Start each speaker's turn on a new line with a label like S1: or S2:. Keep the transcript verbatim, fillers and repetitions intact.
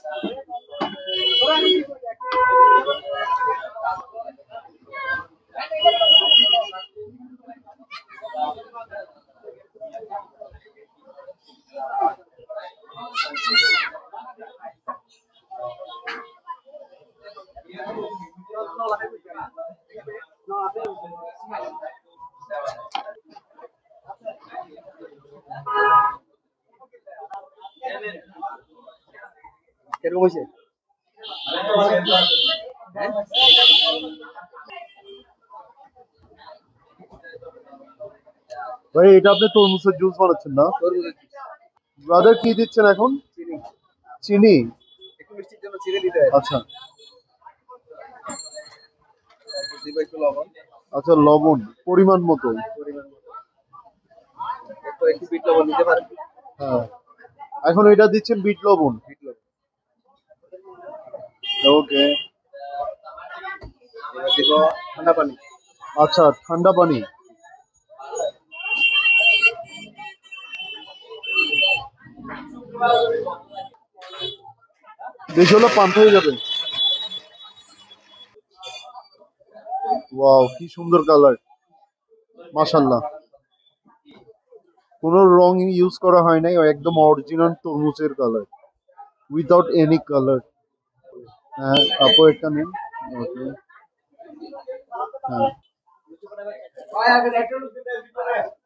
S1: কিরকম হয়েছে?
S2: ভাই এটা আপনি তরমুজের জুস বানাচ্ছেন না? ব্রাদার কি দিচ্ছেন এখন?
S1: চিনি।
S2: চিনি?
S1: একটু মিষ্টির জন্য চিনি দিতে হয়।
S2: আচ্ছা
S1: তারপর দিব একটু লবণ।
S2: আচ্ছা লবণ পরিমাণ মতো।
S1: পরিমাণ মতো। এরপর একটু বিট লবণ দিতে পারেন।
S2: হ্যাঁ এখন এটা দিচ্ছেন বিট লবণ।
S1: বিট লবণ।
S2: ওকে
S1: এবার দিব ঠান্ডা পানি।
S2: আচ্ছা ঠান্ডা পানি। বেশি হলে পান্তা হয়ে যাবে। ওয়াও কি সুন্দর কালার, মাশাআল্লাহ। কোনো রং ইউজ করা হয় নাই, একদম অরিজিনাল তরমুজের কালার, উইদাউট এনি কালার। হ্যাঁ আপু একটা নিন। ওকে হ্যাঁ